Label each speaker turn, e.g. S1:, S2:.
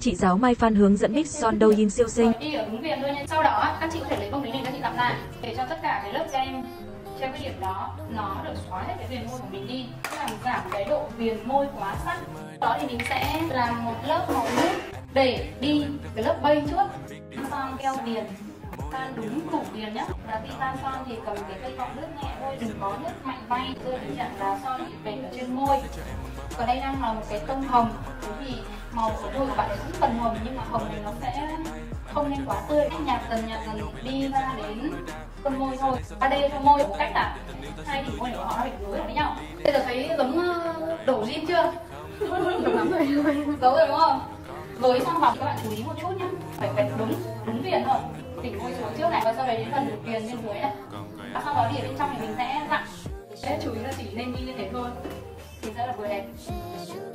S1: chị giáo Mai Phan hướng dẫn mix son Douyin siêu xinh.
S2: Đi ở đúng viền thôi nha. Sau đó các chị có thể lấy bông lý này các chị lặp lại để cho tất cả cái lớp kem theo cái điểm đó nó được xóa hết cái viền môi của mình đi, làm giảm cái độ viền môi quá sắc. Đó thì mình sẽ làm một lớp màu nước để đi cái lớp bay trước. Son keo viền tan đúng đủ viền nhá. Và khi tan son thì cầm cái cây cọ nước nhẹ thôi, đừng có nước mạnh bay, rơi tình trạng là son bị vệt ở trên môi. Còn đây đang là một cái tông hồng, thế thì màu của môi của bạn ấy cũng phần hồng nhưng mà hồng này nó sẽ không nên quá tươi, nhạt dần đi ra đến con môi thôi. 3D cho môi một cách là hai đỉnh môi của họ nó phải nối với nhau. Bây giờ thấy giống đổ gin chưa? Giống lắm rồi. Giống rồi đúng không? Với son bọc các bạn chú ý một chút nhá, phải vạch đúng viền thôi. Đỉnh môi xuống trước này và sau đấy đến phần viền bên dưới này. Và sau đó thì ở bên trong thì mình sẽ dặn. Chú ý là chỉ nên đi như thế thôi thì sẽ là vừa đẹp.